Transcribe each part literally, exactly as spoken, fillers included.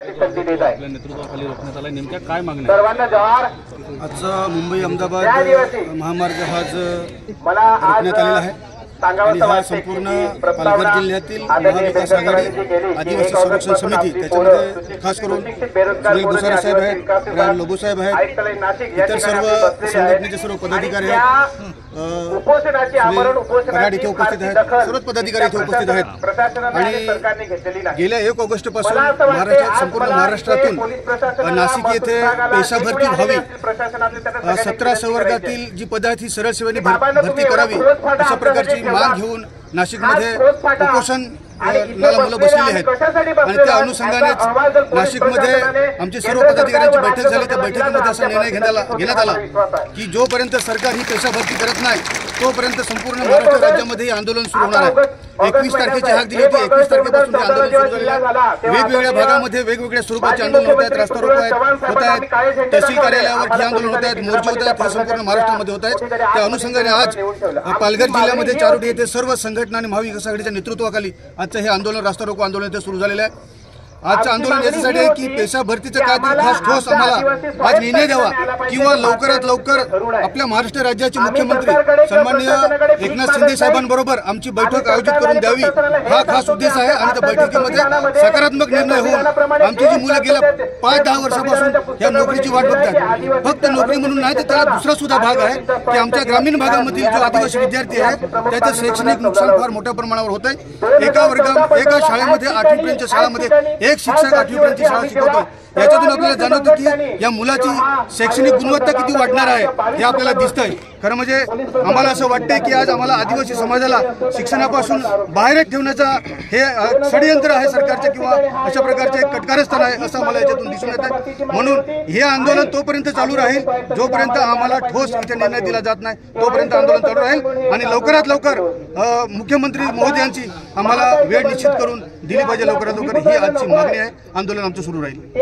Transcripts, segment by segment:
आपल्या नेतृत्वाखाली रोखण्यात आला, नेमक्या काय मागण्या? सर्वांना जवाहर। आज मुंबई अहमदाबाद महामार्ग हा रोखण्यात आलेला आहे आणि हा संपूर्ण पालघर जिल्ह्यातील महाविकास आघाडी आदिवासी संरक्षण समिती, त्याच्यामध्ये खास करून सुनील भुसारे साहेब आहेत, राम लोबो साहेब आहेत, इतर सर्व संघटनेचे सर्व पदाधिकारी आहेत, कराड इथे उपस्थित आहेत, सर्वच पदाधिकारी इथे उपस्थित आहेत। आणि गेल्या एक ऑगस्ट पासून महाराष्ट्रात संपूर्ण महाराष्ट्रातून नाशिक येथे पेशा भरती व्हावी, सतरा संवर्गातील जी पदं आहेत ही सरळ सेवेने भरती करावी अशा प्रकारची माग घेऊन नाशिकमध्ये उपोषण मुलं बसलेली आहेत। आणि त्या अनुषंगानेच नाशिकमध्ये आमची सर्व पदाधिकाऱ्यांची बैठक झाली। त्या बैठकीमध्ये असा निर्णय घेण्यात घेण्यात आला की जोपर्यंत सरकार ही पेशा भरती करत नाही तोपर्यंत संपूर्ण महाराष्ट्र राज्यामध्ये आंदोलन सुरू होणार आहे। एकवीस तारखेची हाक दिली होती, एकवीस तारखेपासून हे आंदोलन सुरू झालेलं आहे। वेगवेगळ्या भागामध्ये वेगवेगळ्या स्वरूपाचे आंदोलन होत आहेत, रस्ता रोको आहेत होत आहेत, तहसील कार्यालयावर हे आंदोलन होत आहेत, मोर्चे होत आहेत, हे संपूर्ण महाराष्ट्रामध्ये होत आहेत। त्या अनुषंगाने आज पालघर जिल्ह्यामध्ये चारोटी येथे सर्व संघटना आणि महाविकास आघाडीच्या नेतृत्वाखाली आजचं हे आंदोलन रस्ता रोको आंदोलन इथे सुरू झालेलं आहे। आजचं आंदोलन याच्यासाठी आहे की पेशा भरतीचं काहीतरी खास ठोस आम्हाला आज निर्णय द्यावा किंवा लवकरात लवकर आपल्या महाराष्ट्र राज्याचे मुख्यमंत्री सन्माननीय एकनाथ शिंदे साहेबांबरोबर आमची बैठक आयोजित करून द्यावी, हा खास उद्देश आहे। आणि त्या बैठकीमध्ये सकारात्मक निर्णय होऊन आमची जी मुलं गेल्या पाच दहा वर्षापासून या नोकरीची वाट बघतात, फक्त नोकरी म्हणून नाही तर त्याला दुसरा सुद्धा भाग आहे की आमच्या ग्रामीण भागामधील जो आदिवासी विद्यार्थी आहे त्याचं शैक्षणिक नुकसान फार मोठ्या प्रमाणावर होत आहे। एका वर्गा एका शाळेमध्ये आठवीपर्यंतच्या शाळेमध्ये एक शिक्षक आठवीपर्यंतची शाळा शिकवतो, याच्यातून आपल्याला जाणवतं की या मुलाची शैक्षणिक गुणवत्ता किती वाढणार आहे हे आपल्याला दिसतंय। खरं म्हणजे आम्हाला असं वाटतंय की आज आम्हाला आदिवासी समाजाला शिक्षणापासून बाहेर ठेवण्याचा हे षडयंत्र आहे सरकारचे किंवा अशा प्रकारचे कटकारस्थान आहे असं मला याच्यातून दिसून येत आहे। म्हणून हे आंदोलन तोपर्यंत चालू राहील जोपर्यंत आम्हाला ठोस इथे निर्णय दिला जात नाही, तोपर्यंत आंदोलन चालू राहील। आणि लवकरात लवकर मुख्यमंत्री महोदयांची आम्हाला वेळ निश्चित करून दिली पाहिजे, लवकरात लवकर ही आजची मागणी आहे। आंदोलन आमचं सुरू राहील।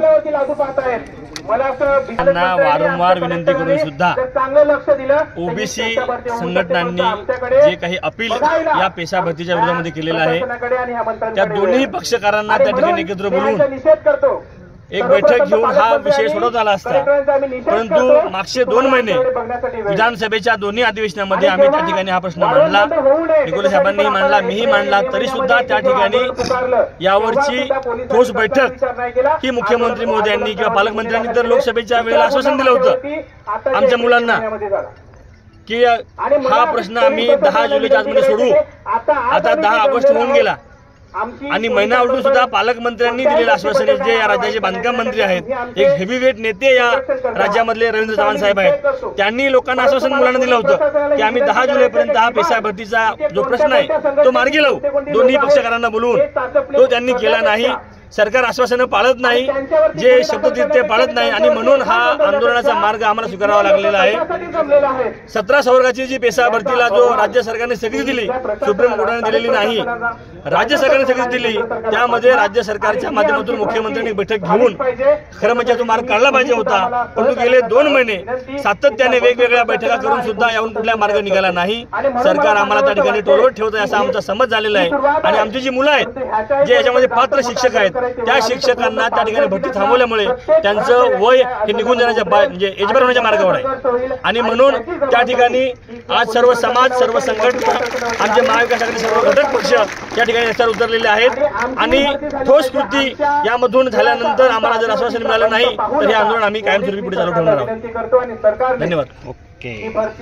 त्यांना वारंवार विनंती करून सुद्धा ओबीसी संघटनांनी जे काही अपील या पेशा भरतीच्या विरोधामध्ये केलेलं आहे त्या दोन्ही पक्षकारांना त्या ठिकाणी एकत्र बोलून एक बैठक घेऊन हा विषय सोडवता आला असता, परंतु मागचे दोन महिने विधानसभेच्या दोन्ही अधिवेशनामध्ये आम्ही त्या ठिकाणी हा प्रश्न मांडला, निकोले साहेबांनीही मांडला, मीही मांडला, तरी सुद्धा त्या ठिकाणी यावरची ठोस बैठक ही मुख्यमंत्री महोदयांनी किंवा पालकमंत्र्यांनी तर लोकसभेच्या वेळेला आश्वासन दिलं होतं आमच्या मुलांना की हा प्रश्न आम्ही दहा जुलैच्या आतमध्ये सोडवू। आता दहा ऑगस्ट होऊन गेला आणि महिना उलटून सुद्धा पालकमंत्र्यांनी दिलेलं आश्वासन, जे या राज्याचे बांधकाम मंत्री आहेत, एक हेवीवेट नेते या राज्यामधले रवींद्र चव्हाण साहेब आहेत, त्यांनी लोकांना आश्वासन मुलांना दिलं होतं की आम्ही दहा जुलैपर्यंत हा पेशा भरतीचा जो प्रश्न आहे तो मार्गी लावू, दोन्ही पक्षकारांना बोलवून। तो त्यांनी केला नाही। सरकार आश्वासनं पाळत नाही, जे शब्द देत ते पाळत नाही आणि म्हणून हा आंदोलनाचा मार्ग आम्हाला स्वीकारावा लागलेला आहे। सतरा संवर्गाची जी पेशा भरतीला जो राज्य सरकारने स्थगिती दिली, सुप्रीम कोर्टाने दिलेली नाही, राज्य सरकारने स्थगिती दिली, त्यामध्ये राज्य सरकारच्या माध्यमातून मुख्यमंत्र्यांनी बैठक घेऊन खरं म्हणजे तो मार्ग काढला पाहिजे होता। परंतु गेले दोन महिने सातत्याने वेगवेगळ्या बैठका करून सुद्धा यावरून कुठला मार्ग निघाला नाही। सरकार आम्हाला त्या ठिकाणी टोलवत ठेवत आहे असा आमचा समज झालेला आहे। आणि आमची जी मुलं आहेत जे याच्यामध्ये पात्र शिक्षक आहेत त्या शिक्षकांना त्या ठिकाणी भरती थांबवल्यामुळे त्यांचं वय हे निघून जाण्याच्या म्हणजे एजबार होण्याच्या मार्गावर आहे। आणि म्हणून त्या ठिकाणी आज सर्व समाज, सर्व संघटना, आमचे महाविकास आघाडी सर्व घटक पक्ष या ठिकाणी रस्त्यावर उतरलेले आहेत। आणि ठोस कृती यामधून झाल्यानंतर आम्हाला जर आश्वासन मिळालं नाही तर हे आंदोलन आम्ही कायमस्वरूपी पुढे चालू ठेवणार आहोत। धन्यवाद। ओके।